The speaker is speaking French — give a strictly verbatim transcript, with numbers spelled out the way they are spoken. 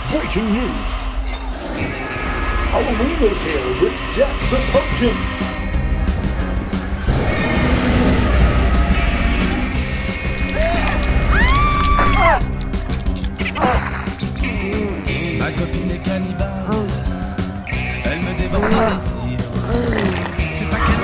Breaking news! Halloween is here with Jack the Pumpkin! Ma copine est cannibale, elle me dévore de désir. C'est pas qu'elle